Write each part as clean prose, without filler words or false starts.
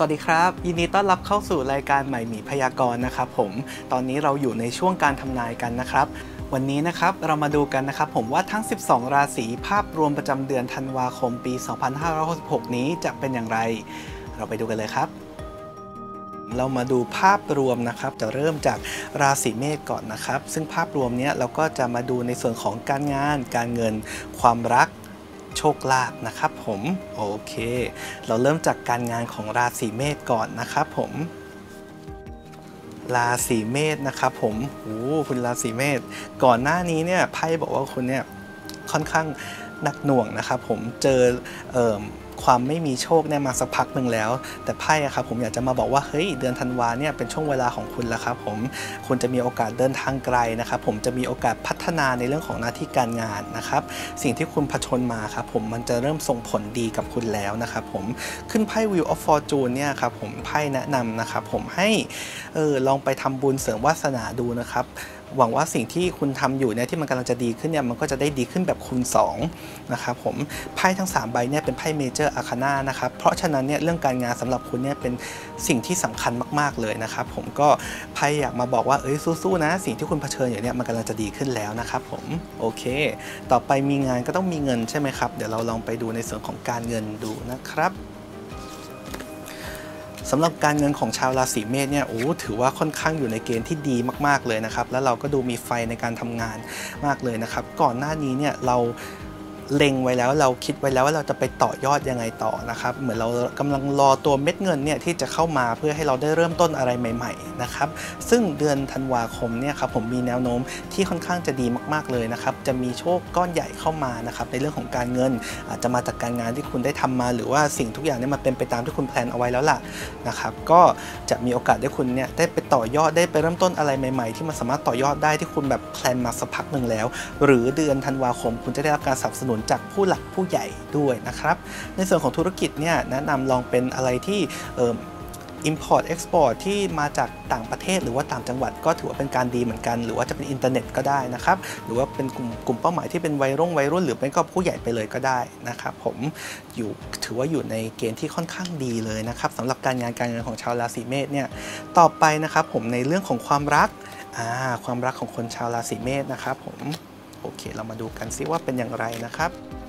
วัสดีครับยินดีต้อนรับเข้าสู่รายการใหม่หมีพยากรณ์นะครับผมตอนนี้เราอยู่ในช่วงการทำนายกันนะครับวันนี้นะครับเรามาดูกันนะครับผมว่าทั้ง12ราศีภาพรวมประจำเดือนธันวาคมปี2566นี้จะเป็นอย่างไรเราไปดูกันเลยครับเรามาดูภาพรวมนะครับจะเริ่มจากราศีเมษก่อนนะครับซึ่งภาพรวมนี้เราก็จะมาดูในส่วนของการงานการเงินความรักโชคลาภนะครับผมโอเคเราเริ่มจากการงานของราศีเมษก่อนนะครับผมราศีเมษนะครับผมโอ้คุณราศีเมษก่อนหน้านี้เนี่ยไพ่บอกว่าคุณเนี่ยค่อนข้างหนักหน่วงนะครับผมเจอความไม่มีโชคเนี่ยมาสักพักหนึ่งแล้วแต่ไพ่ครับผมอยากจะมาบอกว่าเฮ้ยเดือนธันวาเนี่ยเป็นช่วงเวลาของคุณแล้วครับผมคุณจะมีโอกาสเดินทางไกลนะครับผมจะมีโอกาสพัฒนาในเรื่องของหน้าที่การงานนะครับสิ่งที่คุณผจญมาครับผมมันจะเริ่มส่งผลดีกับคุณแล้วนะครับผมขึ้นไพ่ Wheel of Fortune เนี่ยครับผมไพ่แนะนำนะครับผมให้ลองไปทำบุญเสริมวาสนาดูนะครับหวังว่าสิ่งที่คุณทำอยู่เนี่ยที่มันกำลังจะดีขึ้นเนี่ยมันก็จะได้ดีขึ้นแบบคูณ2นะครับผมไพ่ทั้ง3ใบเนี่ยเป็นไพ่เมเจอร์อาร์คานานะครับเพราะฉะนั้นเนี่ยเรื่องการงานสำหรับคุณเนี่ยเป็นสิ่งที่สำคัญมากๆเลยนะครับผมก็ไพ่อยากมาบอกว่าสู้ๆนะสิ่งที่คุณเผชิญอยู่เนี่ยมันกำลังจะดีขึ้นแล้วนะครับผมโอเคต่อไปมีงานก็ต้องมีเงินใช่ไหมครับเดี๋ยวเราลองไปดูในส่วนของการเงินดูนะครับสำหรับการเงินของชาวราศีเมษเนี่ยถือว่าค่อนข้างอยู่ในเกณฑ์ที่ดีมากๆเลยนะครับแล้วเราก็ดูมีไฟในการทำงานมากเลยนะครับก่อนหน้านี้เนี่ยเราเล็งไว้แล้วเราคิดไว้แล้วว่าเราจะไปต่อยอดยังไงต่อนะครับเหมือนเรากำลังรอตัวเม็ดเงินเนี่ยที่จะเข้ามาเพื่อให้เราได้เริ่มต้นอะไรใหม่ๆนะครับซึ่งเดือนธันวาคมเนี่ยครับผมมีแนวโน้มที่ค่อนข้างจะดีมากๆเลยนะครับจะมีโชคก้อนใหญ่เข้ามานะครับในเรื่องของการเงินอาจจะมาจากการงานที่คุณได้ทำมาหรือว่าสิ่งทุกอย่างเนี่ยมันเป็นไปตามที่คุณแพลนเอาไว้แล้วล่ะนะครับก็จะมีโอกาสได้คุณเนี่ยได้ไปต่อยอดได้ไปเริ่มต้นอะไรใหม่ๆที่มันสามารถต่อยอดได้ที่คุณแบบแพลนมาสักพักหนึ่งแล้วหรือเดือนธันวาคมคุณจะได้รับการสนับสนุนจากผู้หลักผู้ใหญ่ด้วยนะครับในส่วนของธุรกิจเนี่ยแนะนำลองเป็นอะไรที่import export ที่มาจากต่างประเทศหรือว่าต่างจังหวัดก็ถือว่าเป็นการดีเหมือนกันหรือว่าจะเป็นอินเทอร์เน็ตก็ได้นะครับหรือว่าเป็นกลุ่มเป้าหมายที่เป็นวัยรุ่นหรือเป็นก็ผู้ใหญ่ไปเลยก็ได้นะครับผมถือว่าอยู่ในเกณฑ์ที่ค่อนข้างดีเลยนะครับสำหรับการงานการเงินของชาวราศีเมษเนี่ยต่อไปนะครับผมในเรื่องของความรักความรักของคนชาวราศีเมษนะครับผมโอเคเรามาดูกันซิว่าเป็นอย่างไรนะครับ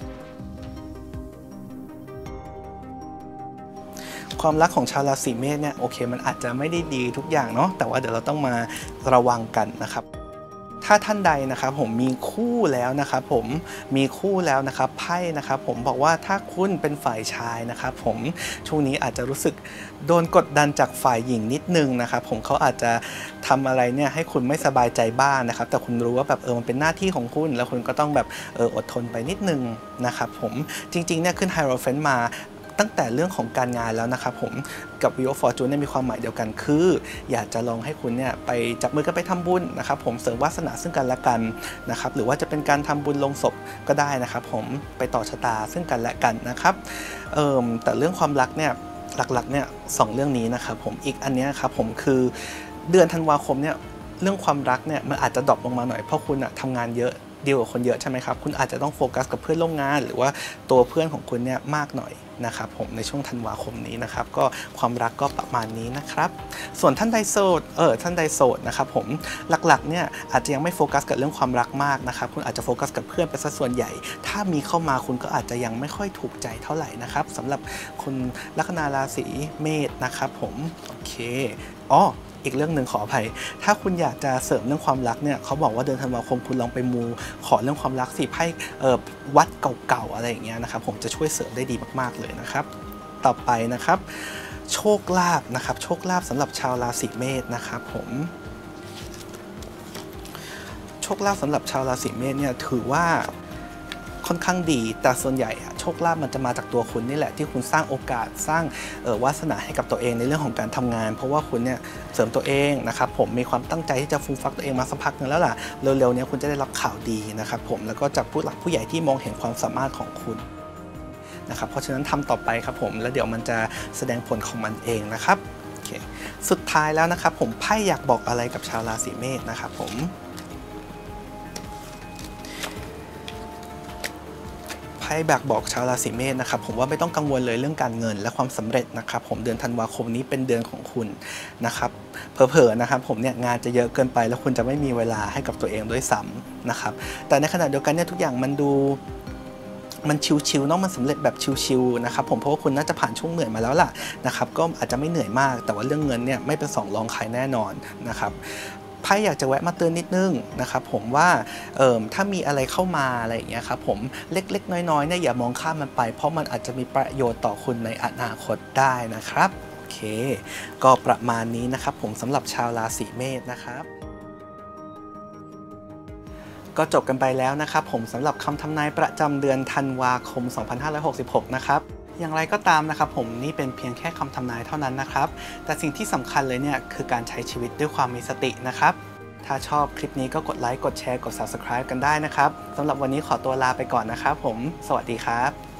ความรักของชาวราศีเมษเนี่ยโอเคมันอาจจะไม่ได้ดีทุกอย่างเนาะแต่ว่าเดี๋ยวเราต้องมาระวังกันนะครับถ้าท่านใดนะครับผมมีคู่แล้วนะครับผมมีคู่แล้วนะครับไพ่นะครับผมบอกว่าถ้าคุณเป็นฝ่ายชายนะครับผมช่วงนี้อาจจะรู้สึกโดนกดดันจากฝ่ายหญิงนิดนึงนะครับผมเขาอาจจะทำอะไรเนี่ยให้คุณไม่สบายใจบ้างนะครับแต่คุณรู้ว่าแบบมันเป็นหน้าที่ของคุณแล้วคุณก็ต้องแบบอดทนไปนิดนึงนะครับผมจริงๆเนี่ยขึ้นไฮโรเฟนต์มาตั้งแต่เรื่องของการงานแล้วนะครับผมกับ Wheel of Fortune เนี่ยมีความหมายเดียวกันคืออยากจะลองให้คุณเนี่ยไปจับมือกันไปทำบุญนะครับผมเสริมวาสนาซึ่งกันและกันนะครับหรือว่าจะเป็นการทำบุญลงศพก็ได้นะครับผมไปต่อชะตาซึ่งกันและกันนะครับแต่เรื่องความรักเนี่ยหลักๆเนี่ย2เรื่องนี้นะครับผมอีกอันนี้ครับผมคือเดือนธันวาคมเนี่ยเรื่องความรักเนี่ยมันอาจจะดรอปลงมาหน่อยเพราะคุณทำงานเยอะเดียวกับคนเยอะใช่ไหมครับคุณอาจจะต้องโฟกัสกับเพื่อนร่วมงานหรือว่าตัวเพื่อนของคุณเนี่ยมากหน่อยนะครับผมในช่วงธันวาคมนี้นะครับก็ความรักก็ประมาณนี้นะครับส่วนท่านใดโสดนะครับผมหลักๆเนี่ยอาจจะยังไม่โฟกัสกับเรื่องความรักมากนะครับคุณอาจจะโฟกัสกับเพื่อนเป็นสัดส่วนใหญ่ถ้ามีเข้ามาคุณก็อาจจะยังไม่ค่อยถูกใจเท่าไหร่นะครับสำหรับคุณลัคนาราศีเมษนะครับผมโอเคอีกเรื่องหนึ่งขออภัยถ้าคุณอยากจะเสริมเรื่องความรักเนี่ยเขาบอกว่าเดือนธันวาคมคุณลองไปมูขอเรื่องความรักสิไพ่วัดเก่าๆอะไรอย่างเงี้ยนะครับผมจะช่วยเสริมได้ดีมากๆเลยนะครับต่อไปนะครับโชคลาภนะครับโชคลาภสำหรับชาวราศีเมษนะครับผมโชคลาภสำหรับชาวราศีเมษเนี่ยถือว่าค่อนข้างดีแต่ส่วนใหญ่โชคลาภมันจะมาจากตัวคุณนี่แหละที่คุณสร้างโอกาสสร้างวาสนาให้กับตัวเองในเรื่องของการทำงานเพราะว่าคุณเนี่ยเสริมตัวเองนะครับผมมีความตั้งใจที่จะฟูมฟักตัวเองมาสักพักนึงแล้วล่ะเร็วๆนี้คุณจะได้รับข่าวดีนะครับผมแล้วก็จากผู้หลักผู้ใหญ่ที่มองเห็นความสามารถของคุณนะครับเพราะฉะนั้นทำต่อไปครับผมแล้วเดี๋ยวมันจะแสดงผลของมันเองนะครับโอเคสุดท้ายแล้วนะครับผมไพ่อยากบอกอะไรกับชาวราศีเมษนะครับผมไไพ่บอกชาวราศีเมษนะครับผมว่าไม่ต้องกังวลเลยเรื่องการเงินและความสำเร็จนะครับผมเดือนธันวาคมนี้เป็นเดือนของคุณนะครับเผลอๆนะครับผมเนี่ยงานจะเยอะเกินไปแล้วคุณจะไม่มีเวลาให้กับตัวเองด้วยซ้ำนะครับแต่ในขณะเดียวกันเนี่ยทุกอย่างมันชิวๆเนาะมันสำเร็จแบบชิวๆนะครับผมเพราะว่าคุณน่าจะผ่านช่วงเหนื่อยมาแล้วล่ะนะครับก็อาจจะไม่เหนื่อยมากแต่ว่าเรื่องเงินเนี่ยไม่เป็นสองรองใครแน่นอนนะครับไพ่อยากจะแวะมาเตือนนิดนึงนะครับผมว่าถ้ามีอะไรเข้ามาอะไรอย่างเงี้ยครับผมเล็กๆน้อยๆเนี่ยอย่ามองข้ามมันไปเพราะมันอาจจะมีประโยชน์ต่อคุณในอนาคตได้นะครับโอเคก็ประมาณนี้นะครับผมสำหรับชาวราศีเมษนะครับก็จบกันไปแล้วนะครับผมสำหรับคำทำนายประจำเดือนธันวาคม 2566 นะครับอย่างไรก็ตามนะครับผมนี่เป็นเพียงแค่คำทำนายเท่านั้นนะครับแต่สิ่งที่สำคัญเลยเนี่ยคือการใช้ชีวิตด้วยความมีสตินะครับถ้าชอบคลิปนี้ก็กดไลค์กดแชร์กด Subscribe กันได้นะครับสำหรับวันนี้ขอตัวลาไปก่อนนะครับผมสวัสดีครับ